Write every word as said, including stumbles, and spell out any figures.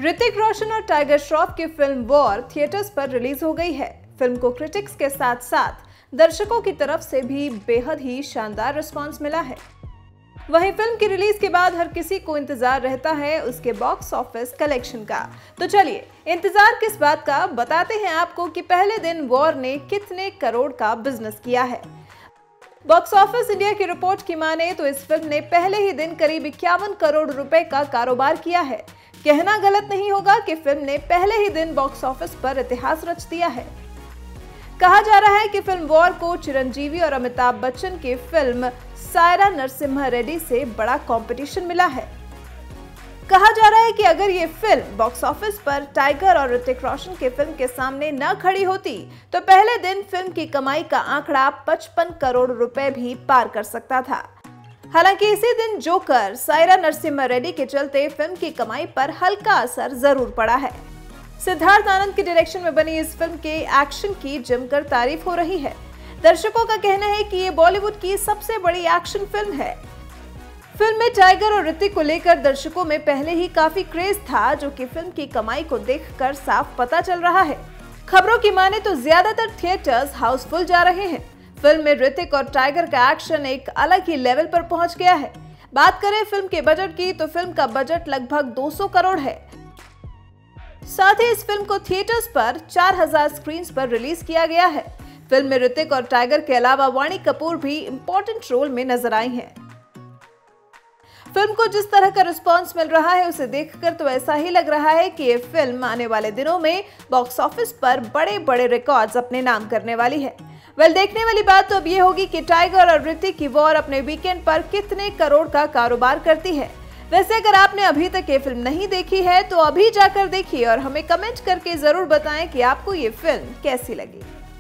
ऋतिक रोशन और टाइगर श्रॉफ की film War theatres पर रिलीज हो गई है। फिल्म को क्रिटिक्स के साथ साथ दर्शकों की तरफ से भी बेहद ही शानदार रिस्पांस मिला है। वहीं फिल्म की रिलीज के बाद हर किसी को इंतजार रहता है उसके बॉक्स ऑफिस कलेक्शन का। तो चलिए इंतजार किस बात का, बताते हैं आपको कि पहले दिन वॉर ने कितने करोड़ का बिजनेस किया है। बॉक्स ऑफिस इंडिया की रिपोर्ट की माने तो इस फिल्म ने पहले ही दिन करीब इक्यावन करोड़ रुपए का कारोबार किया है। कहना गलत नहीं होगा कि फिल्म ने पहले ही दिन बॉक्स ऑफिस पर इतिहास रच दिया है। कहा जा रहा है कि फिल्म वॉर को चिरंजीवी और अमिताभ बच्चन की फिल्म सायरा नरसिम्हा रेड्डी से बड़ा कंपटीशन मिला है। कहा जा रहा है कि अगर ये फिल्म बॉक्स ऑफिस पर टाइगर और ऋतिक रोशन की फिल्म के सामने न खड़ी होती तो पहले दिन फिल्म की कमाई का आंकड़ा पचपन करोड़ रुपए भी पार कर सकता था। हालांकि इसी दिन जोकर सायरा नरसिम्हा रेड्डी के चलते फिल्म की कमाई पर हल्का असर जरूर पड़ा है। सिद्धार्थ आनंद की डायरेक्शन में बनी इस फिल्म के एक्शन की जमकर तारीफ हो रही है। दर्शकों का कहना है कि ये बॉलीवुड की सबसे बड़ी एक्शन फिल्म है। फिल्म में टाइगर और ऋतिक को लेकर दर्शकों में पहले ही काफी क्रेज था, जो कि फिल्म की कमाई को देखकर साफ पता चल रहा है। खबरों की माने तो ज्यादातर थिएटर्स हाउसफुल जा रहे हैं। फिल्म में ऋतिक और टाइगर का एक्शन एक अलग ही लेवल पर पहुंच गया है। बात करें फिल्म के बजट की तो फिल्म का बजट लगभग दो सौ करोड़ है। साथ ही इस फिल्म को थिएटर्स पर चार हज़ार स्क्रीन्स पर रिलीज किया गया है। फिल्म में ऋतिक और टाइगर के अलावा वाणी कपूर भी इंपॉर्टेंट रोल में नजर आई हैं। फिल्म को जिस तरह का रिस्पांस मिल रहा है उसे देखकर तो ऐसा ही लग रहा है कि ये फिल्म आने वाले दिनों में बॉक्स ऑफिस पर बड़े बड़े रिकॉर्ड्स अपने नाम करने वाली है। वेल, देखने वाली बात तो अब ये होगी कि टाइगर और ऋतिक की वॉर अपने वीकेंड पर कितने करोड़ का कारोबार करती है। वैसे अगर आपने अभी तक ये फिल्म नहीं देखी है तो अभी जाकर देखिए और हमें कमेंट करके जरूर बताएं कि आपको ये फिल्म कैसी लगी।